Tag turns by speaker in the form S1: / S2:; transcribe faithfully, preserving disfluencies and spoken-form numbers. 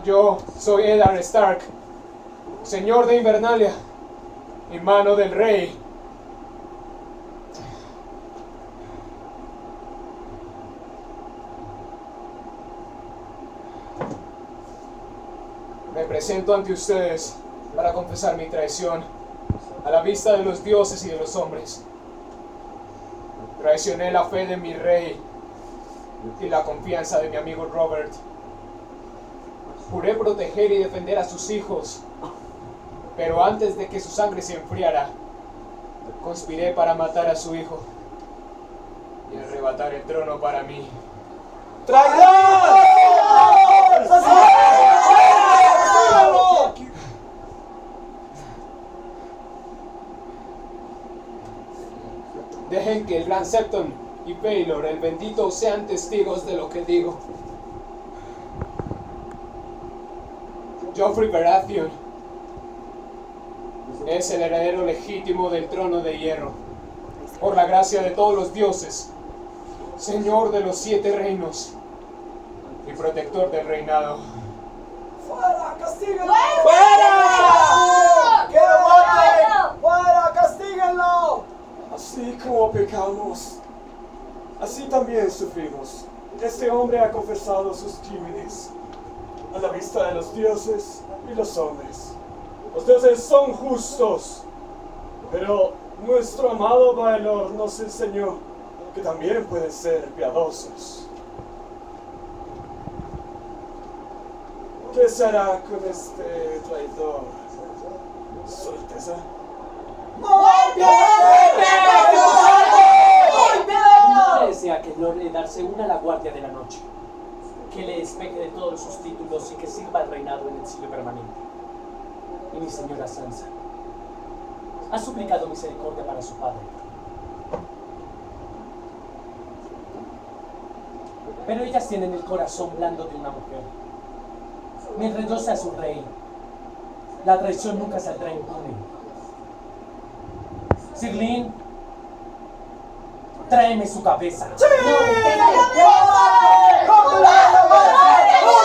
S1: Yo soy Eddard Stark, señor de Invernalia y mano del rey. Me presento ante ustedes para confesar mi traición a la vista de los dioses y de los hombres. Traicioné la fe de mi rey y la confianza de mi amigo Robert. Juré proteger y defender a sus hijos, pero antes de que su sangre se enfriara, conspiré para matar a su hijo y arrebatar el trono para mí.
S2: ¡Traidor!
S1: Dejen que el Gran Septon y Baelor, el bendito, sean testigos de lo que digo. Joffrey Baratheon es el heredero legítimo del trono de hierro, por la gracia de todos los dioses, señor de los siete reinos y protector del reinado.
S2: ¡Fuera! ¡Castíguenlo!
S3: ¡Fuera!
S2: ¡Que lo maten! ¡Fuera! ¡Castíguenlo! Así como pecamos, así también sufrimos. Este hombre ha confesado sus crímenes a la vista de los dioses y los hombres. Los dioses son justos, pero nuestro amado Baelor nos enseñó que también pueden ser piadosos. ¿Qué se hará con este traidor, Su Alteza?
S3: ¡Muerte!
S4: Mi madre desea que Lord Eddard se una a la Guardia de la Noche, que le despeje de todos sus títulos y que sirva al reinado en exilio permanente. Y mi señora Sansa ha suplicado misericordia para su padre. Pero ellas tienen el corazón blando de una mujer. Mientras yo sea su rey, la traición nunca saldrá impune. Sirlin, tráeme su cabeza.
S2: ¡Sí! ¡Cómela!